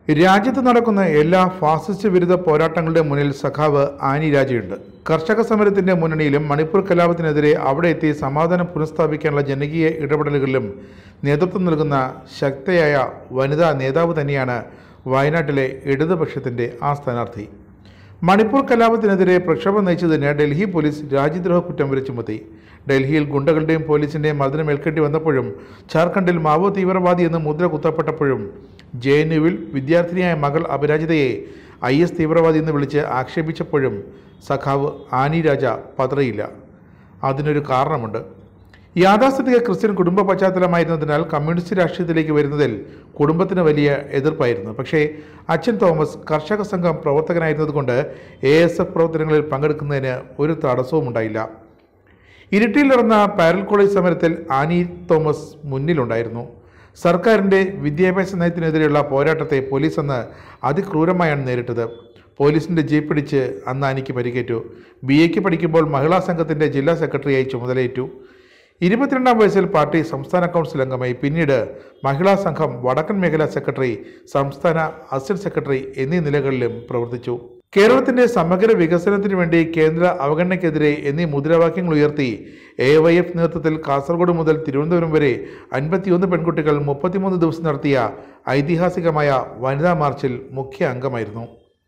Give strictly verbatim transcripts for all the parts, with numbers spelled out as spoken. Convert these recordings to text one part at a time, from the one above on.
രാജ്യത്ത് നടക്കുന്ന എല്ലാ ഫാസിസ്റ്റ് വിരുദ്ധ പോരാട്ടങ്ങളുടെ മുന്നിൽ സഖാവ് ആനി രാജയുണ്ട്. കർഷക സമരത്തിന്റെ മുന്നണിയിലും മണിപ്പൂർ കലാപത്തിനെതിരെ അവിടെ എത്തി സമാധാനം പുനഃസ്ഥാപിക്കാനുള്ള ജനകീയ ഇടപെടലുകളിലും നേതൃത്വം നൽകുന്ന ശക്തയായ വനിതാ നേതാവ് തന്നെയാണ് വയനാട്ടിലെ ഇടതുപക്ഷത്തിന്റെ ആ സ്ഥാനാർത്ഥി. മണിപ്പൂർ കലാപത്തിനെതിരെ പ്രക്ഷോഭം നയിച്ചതിന് ഡൽഹി പോലീസ് രാജ്യദ്രോഹ കുറ്റം വരെ ചുമത്തി. ഡൽഹിയിൽ ഗുണ്ടകളുടെയും പോലീസിൻ്റെയും മർദ്ദനം ഏൽക്കേണ്ടി വന്നപ്പോഴും ഝാർഖണ്ഡിൽ മാവോ തീവ്രവാദി എന്ന് മുദ്ര കുത്തപ്പെട്ടപ്പോഴും ജെ എൻ യുവിൽ വിദ്യാർത്ഥിനിയായ മകൾ അപരാജിതയെ ഐ എസ് തീവ്രവാദി എന്ന് വിളിച്ച് ആക്ഷേപിച്ചപ്പോഴും സഖാവ് ആനി രാജ പതറിയില്ല. അതിനൊരു കാരണമുണ്ട്. യാഥാസ്ഥിതിക ക്രിസ്ത്യൻ കുടുംബ പശ്ചാത്തലമായിരുന്നതിനാൽ കമ്മ്യൂണിസ്റ്റ് രാഷ്ട്രീയത്തിലേക്ക് വരുന്നതിൽ കുടുംബത്തിന് വലിയ എതിർപ്പായിരുന്നു. പക്ഷേ അച്ഛൻ തോമസ് കർഷക സംഘം പ്രവർത്തകനായിരുന്നതുകൊണ്ട് എ എസ് എഫ് പ്രവർത്തനങ്ങളിൽ പങ്കെടുക്കുന്നതിന് ഒരു തടസ്സവും ഉണ്ടായില്ല. ഇരിട്ടിയിൽ നടന്ന പാരൽ കോളേജ് സമരത്തിൽ ആനി തോമസ് മുന്നിലുണ്ടായിരുന്നു. സർക്കാരിൻ്റെ വിദ്യാഭ്യാസ നയത്തിനെതിരെയുള്ള പോരാട്ടത്തെ പോലീസ് അന്ന് അതിക്രൂരമായാണ് നേരിട്ടത്. പോലീസിൻ്റെ ജീപ്പ് പിടിച്ച് അന്ന് ആനിക്ക് പരിക്കേറ്റു. ബി എക്ക് പഠിക്കുമ്പോൾ മഹിളാ സംഘത്തിൻ്റെ ജില്ലാ സെക്രട്ടറിയായി ചുമതലയേറ്റു. ഇരുപത്തിരണ്ടാം വയസ്സിൽ പാർട്ടി സംസ്ഥാന കൗൺസിൽ അംഗമായി. പിന്നീട് മഹിളാ സംഘം വടക്കൻ മേഖലാ സെക്രട്ടറി, സംസ്ഥാന അസിസ്റ്റന്റ് സെക്രട്ടറി എന്നീ നിലകളിലും പ്രവർത്തിച്ചു. കേരളത്തിന്റെ സമഗ്ര വികസനത്തിനു വേണ്ടി കേന്ദ്ര അവഗണനയ്ക്കെതിരെ എന്നീ മുദ്രാവാക്യങ്ങൾ ഉയർത്തി എ വൈ എഫ് നേതൃത്വത്തിൽ കാസർഗോഡ് മുതൽ തിരുവനന്തപുരം വരെ അൻപത്തിയൊന്ന് പെൺകുട്ടികൾ മുപ്പത്തിമൂന്ന് ദിവസം നടത്തിയ ഐതിഹാസികമായ വനിതാ മാർച്ചിൽ മുഖ്യ അംഗമായിരുന്നു.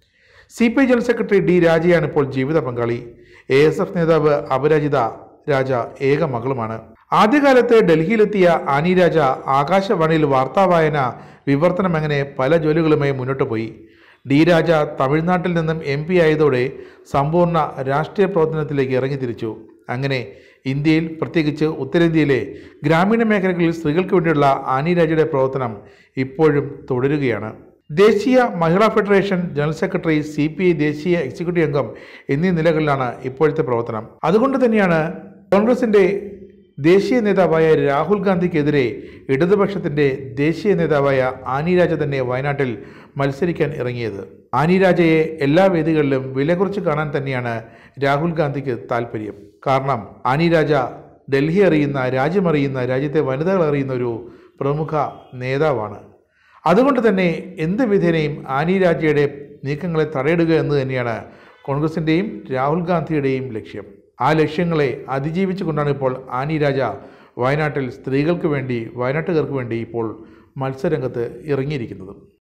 C P I general secretary D രാജയാണ് ഇപ്പോൾ ജീവിത പങ്കാളി. എ എസ് എഫ് നേതാവ് അപരാജിത രാജ ഏക മകളുമാണ്. ആദ്യകാലത്ത് ഡൽഹിയിലെത്തിയ ആനി രാജ ആകാശവാണിയിൽ വാർത്താവായന, വിവർത്തനം അങ്ങനെ പല ജോലികളുമായി മുന്നോട്ട് പോയി. ഡി രാജ തമിഴ്നാട്ടിൽ നിന്നും എം പി ആയതോടെ സമ്പൂർണ്ണ രാഷ്ട്രീയ പ്രവർത്തനത്തിലേക്ക് ഇറങ്ങിത്തിരിച്ചു. അങ്ങനെ ഇന്ത്യയിൽ, പ്രത്യേകിച്ച് ഉത്തരേന്ത്യയിലെ ഗ്രാമീണ മേഖലകളിൽ സ്ത്രീകൾക്ക് വേണ്ടിയുള്ള ആനി രാജയുടെ പ്രവർത്തനം ഇപ്പോഴും തുടരുകയാണ്. ദേശീയ മഹിളാ federation general secretary, C P I ദേശീയ എക്സിക്യൂട്ടീവ് അംഗം എന്നീ നിലകളിലാണ് ഇപ്പോഴത്തെ പ്രവർത്തനം. അതുകൊണ്ട് തന്നെയാണ് കോൺഗ്രസിൻ്റെ ദേശീയ നേതാവായ രാഹുൽ ഗാന്ധിക്കെതിരെ ഇടതുപക്ഷത്തിൻ്റെ ദേശീയ നേതാവായ ആനി രാജ തന്നെ വയനാട്ടിൽ മത്സരിക്കാൻ ഇറങ്ങിയത്. ആനി രാജയെ എല്ലാ വേദികളിലും വില കുറച്ച് കാണാൻ തന്നെയാണ് രാഹുൽ ഗാന്ധിക്ക് താല്പര്യം. കാരണം ആനി രാജ ഡൽഹി അറിയുന്ന, രാജ്യമറിയുന്ന, രാജ്യത്തെ വനിതകൾ അറിയുന്ന ഒരു പ്രമുഖ നേതാവാണ്. അതുകൊണ്ട് തന്നെ എന്ത് വിധേനയും ആനി രാജയുടെ നീക്കങ്ങളെ തടയിടുക എന്ന് തന്നെയാണ് കോൺഗ്രസിൻ്റെയും രാഹുൽ ഗാന്ധിയുടെയും ലക്ഷ്യം. ആ ലക്ഷ്യങ്ങളെ അതിജീവിച്ചുകൊണ്ടാണ് ഇപ്പോൾ ആനി രാജ വയനാട്ടിൽ സ്ത്രീകൾക്ക് വേണ്ടി, വയനാട്ടുകാർക്ക് വേണ്ടി ഇപ്പോൾ മത്സരരംഗത്ത് ഇറങ്ങിയിരിക്കുന്നത്.